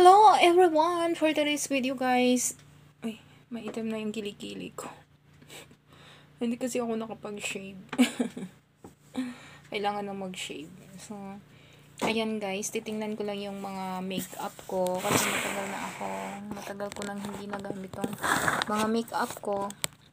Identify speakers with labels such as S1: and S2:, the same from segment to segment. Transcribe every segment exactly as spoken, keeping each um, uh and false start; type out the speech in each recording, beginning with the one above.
S1: Hello everyone! For today's video guys, ay, maitim na yung kilikili ko. Hindi kasi ako nakapag-shave. Kailangan na mag-shave. So, ayan guys, titingnan ko lang yung mga makeup ko. Kasi matagal na ako, matagal ko nang hindi nagamit tong mga makeup ko.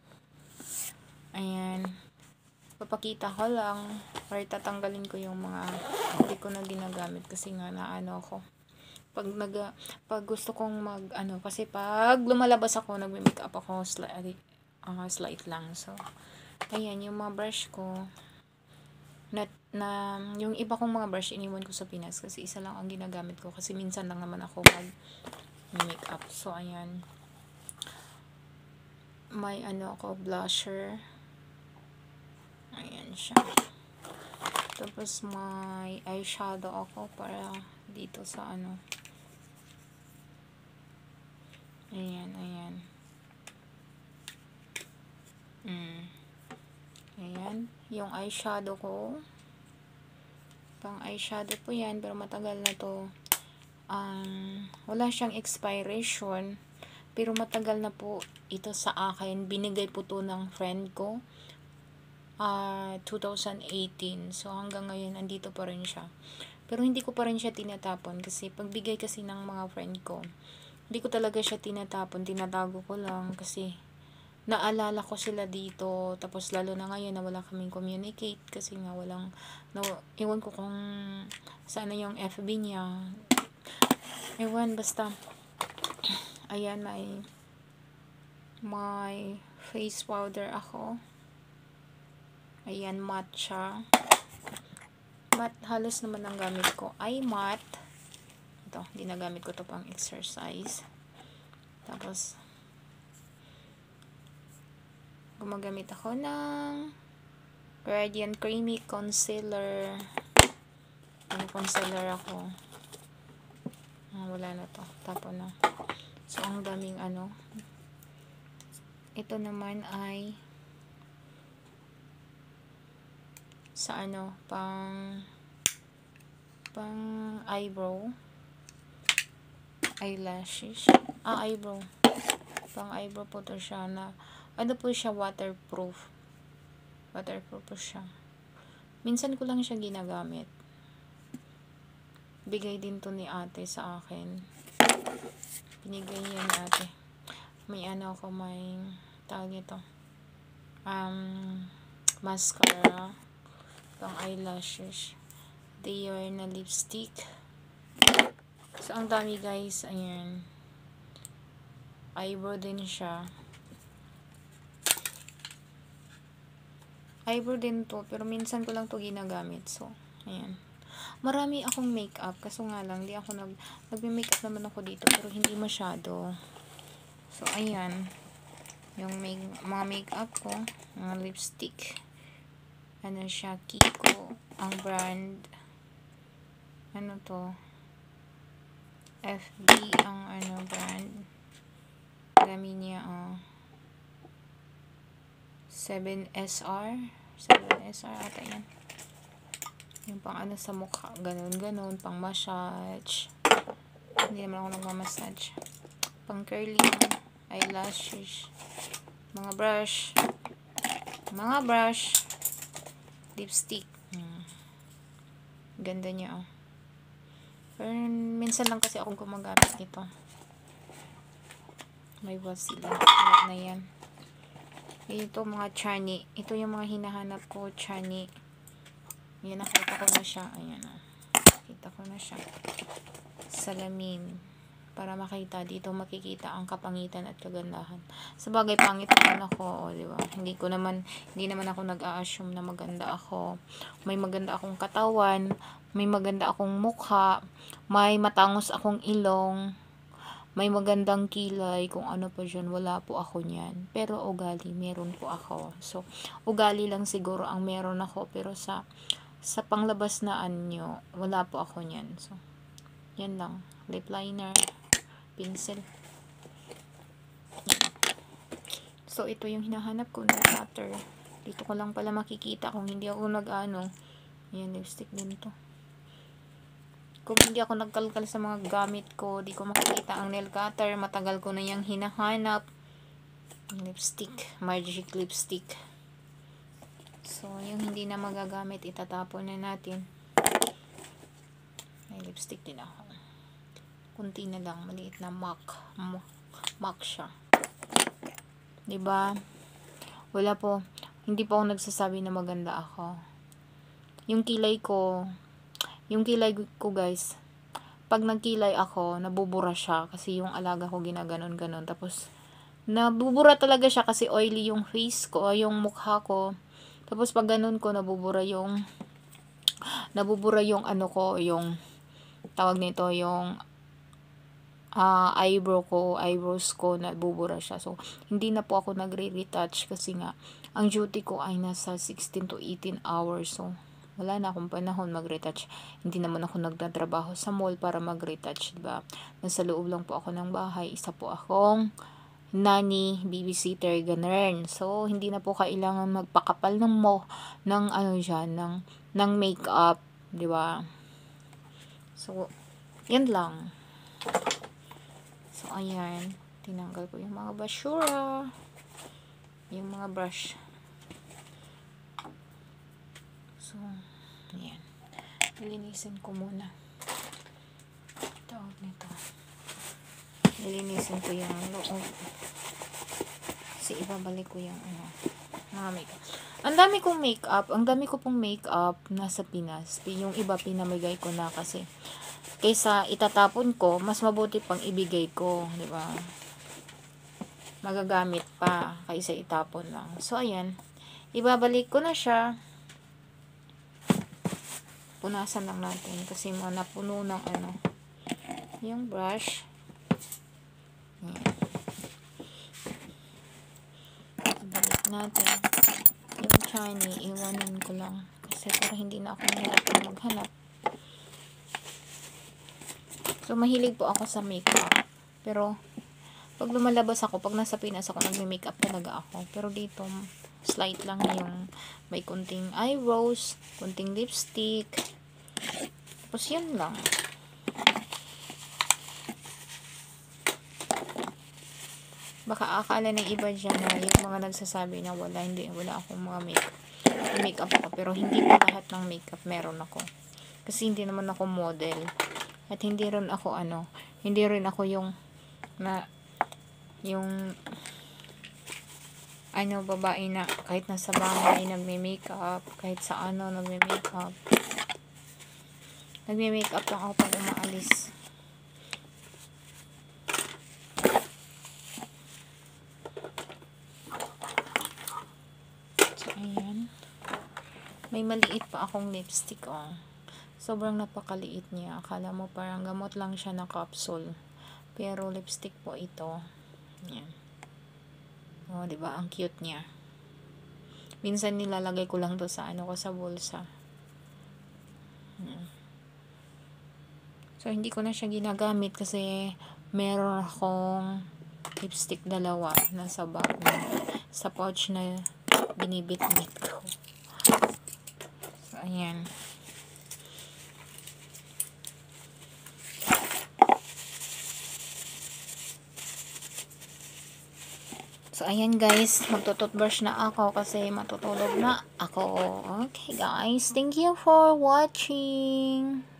S1: Ayan. Papakita ko lang, or tatanggalin ko yung mga hindi ko na ginagamit kasi nga naano ako. Pag nag pag gusto kong mag ano kasi pag lumalabas ako nagme-makeup ako slight uh, slight lang. So ayan yung mga brush ko na, na yung iba kong mga brush iniwan ko sa Pinas kasi isa lang ang ginagamit ko kasi minsan lang naman ako mag makeup. So ayan, may ano ako blusher, ayan siya. Tapos may eyeshadow ako para dito sa ano. Ayan, ayan. Mm. Ayan. Yung eyeshadow ko. Pang eyeshadow po yan. Pero matagal na to. Um, wala siyang expiration. Pero matagal na po ito sa akin. Binigay po to ng friend ko. Uh, two thousand eighteen. So hanggang ngayon, andito pa rin siya. Pero hindi ko pa rin siya tinatapon. Kasi pagbigay kasi ng mga friend ko, hindi ko talaga siya tinatapon, tinatago ko lang kasi naalala ko sila dito. Tapos lalo na ngayon na wala kaming communicate kasi nga walang, no, iwan ko kung saan yung F B niya. Ewan, basta ayan, may may face powder ako. Ayan, matte siya. Matte, halos naman ang gamit ko ay matte. Ito, ginagamit ko to pang exercise. Tapos gumagamit ako ng Radiant Creamy Concealer. May concealer ako. Ah, wala na to. Tapon na. So, ang daming ano. Ito naman ay sa ano, pang pang eyebrow. Eyelashes. Ah, eyebrow. Pang eyebrow po to siya na, ano po siya, waterproof. Waterproof po siya. Minsan ko lang siya ginagamit. Bigay din to ni ate sa akin. Binigay niya ni ate. May ano ako, may tawag nito. Um, mascara. Pang eyelashes. Dior na lipstick. So, ang dami guys. Ayan. Eyebrow din siya. Eyebrow din to. Pero minsan ko lang to ginagamit. So, ayan. Marami akong makeup. Kaso nga lang, di ako nag, nagme-makeup naman ako dito. Pero hindi masyado. So, ayan. Yung make, mga makeup ko. Mga lipstick. Ano siya? Kiko. Ang brand. Ano to? F B ang ano brand. Gaminia oh. seven S R. seven S R ata yan. Yung pang ano sa mukha. Ganon ganon. Pang massage. Hindi naman ako nagmamassage. Pang curling. Eyelashes. Mga brush. Mga brush. Lipstick. Hmm. Ganda niya oh. Pero minsan lang kasi akong gumagamit nito. May wasila. Alat na yan. Ito mga chani. Ito yung mga hinahanap ko. Chani. Yan, nakita ko na siya. Ayan o. Nakita ko na siya. Salamin. Para makita. Dito makikita ang kapangitan at kagandahan. Sabagay, pangit naman ako. O, diba? Hindi ko naman, hindi naman ako nag-a-assume na maganda ako. May maganda akong katawan. May maganda akong mukha. May matangos akong ilong. May magandang kilay. Kung ano pa dyan, wala po ako niyan. Pero ugali, meron po ako. So, ugali lang siguro ang meron ako. Pero sa sa panglabas na anyo, wala po ako niyan. So, yan lang. Lip liner. Pencil. So, ito yung hinahanap ko na butter. Dito ko lang pala makikita kung hindi ako nag-ano. Yan, lipstick din to. kung hindi ako nagkalkal sa mga gamit ko, di ko makikita ang nail cutter. Matagal ko na yung hinahanap. Lipstick. Magic lipstick. So, yung hindi na magagamit, itatapon na natin. May lipstick din ako. Kunti na lang. Maliit na MAC. MAC siya. Diba? Wala po. Hindi po ako nagsasabi na maganda ako. Yung kilay ko, yung kilay ko guys, pag nagkilay ako, nabubura siya kasi yung alaga ko ginaganon-ganon. Tapos, nabubura talaga siya kasi oily yung face ko, yung mukha ko. Tapos, pag ganun ko, nabubura yung, nabubura yung ano ko, yung, tawag nito, yung, uh, eyebrow ko, eyebrows ko, nabubura siya. So, hindi na po ako nagre-retouch kasi nga, ang duty ko ay nasa sixteen to eighteen hours. So, wala na akong panahon mag-retouch. Hindi naman ako nagtatrabaho sa mall para mag-retouch, diba? Nasa loob lang po ako ng bahay. Isa po akong nanny, babysitter, ganun. So, hindi na po kailangan magpakapal ng mo, ng ano dyan, ng, ng makeup, diba? So, yan lang. So, ayan. Tinanggal ko yung mga basura. Yung mga brush. So, ayan. Nilinisin ko muna. Tawag nito. Nilinisin ko yung loob. Kasi ibabalik ko yung ano, mga makeup. Ang dami kong makeup. Ang dami ko pong makeup nasa Pinas. Yung iba pinamigay ko na kasi kaysa itatapon ko, mas mabuti pang ibigay ko. Diba? Magagamit pa kaysa itapon lang. So, ayan. Ibabalik ko na siya. Punasan lang natin kasi mga napuno ng ano yung brush. Ayan. Balik natin yung shiny, iwanan ko lang kasi para hindi na ako mahirapan maghanap. So mahilig po ako sa makeup, pero pag lumalabas ako, pag nasa Pinas ako, nagme-makeup talaga ako, pero dito slight lang yung may kunting eyebrows, kunting lipstick. Tapos yun lang. Baka akala ng iba dyan na yung mga nagsasabi na wala, hindi, wala akong mga makeup. May makeup ako, pero hindi po lahat ng makeup meron ako. Kasi hindi naman ako model. At hindi rin ako ano, hindi rin ako yung na yung ano, babae na kahit nasa bahay nagme-makeup, kahit sa ano nagme-makeup. Nagme-makeup lang ako pag umaalis. So, ayan. May maliit pa akong lipstick, oh. Sobrang napakaliit niya. Akala mo parang gamot lang siya na capsule. Pero lipstick po ito. Ayan. Oh, 'di ba? Ang cute niya. Minsan nilalagay ko lang 'to sa ano ko sa bulsa. Hmm. So hindi ko na siya ginagamit kasi meron akong lipstick dalawa nasa bag na, sa pouch na binibitbit ko. So ayan. So, ayan guys, magtututbrush na ako kasi matutulog na ako. Okay guys, thank you for watching.